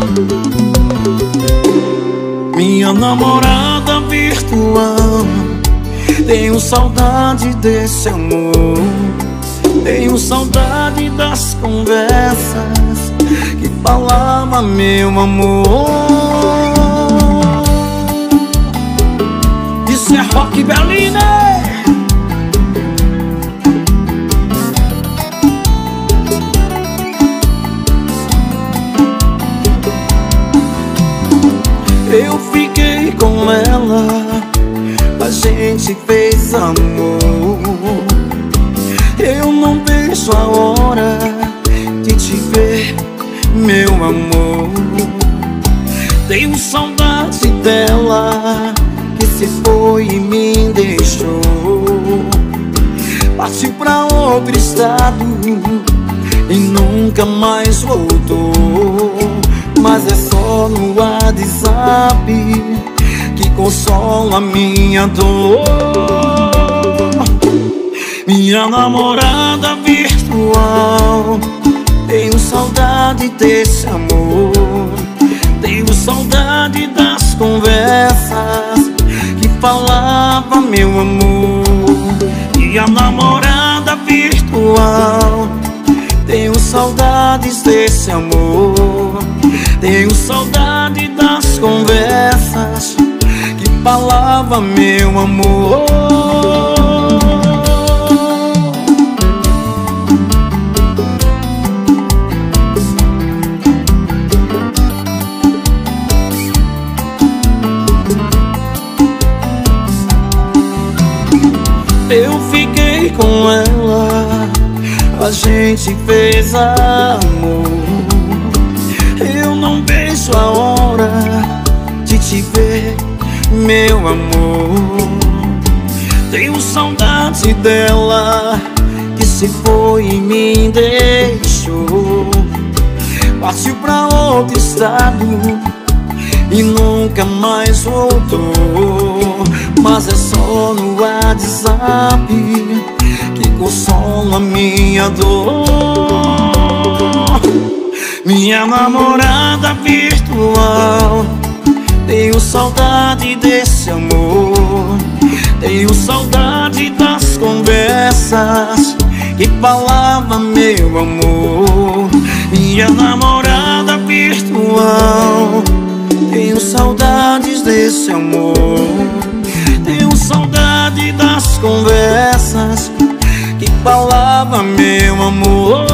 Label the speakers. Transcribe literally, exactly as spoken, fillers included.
Speaker 1: Minha namorada virtual, tenho saudade desse amor. Tenho saudade das conversas que falava meu amor. Isso é rock Berliner. Eu fiquei com ela, a gente fez amor. Eu não vejo a hora de te ver, meu amor. Tenho saudade dela, que se foi e me deixou. Partiu pra outro estado e nunca mais voltou. Mas é só no WhatsApp que consola minha dor. Minha namorada virtual, tenho saudade desse amor. Tenho saudade das conversas que falava meu amor. Minha namorada virtual, tenho saudades desse amor. Tenho saudade das conversas que falava meu amor. Eu fiquei com ela, a gente fez amor. Eu não vejo a hora de te ver, meu amor. Tenho saudade dela, que se foi e me deixou. Partiu pra outro estado e nunca mais voltou. Mas é só no WhatsApp que consola minha dor. Minha namorada virtual, tenho saudade desse amor. Tenho saudade das conversas que falava meu amor. Minha namorada virtual, tenho saudades desse amor. Tenho saudade das conversas que falava meu amor.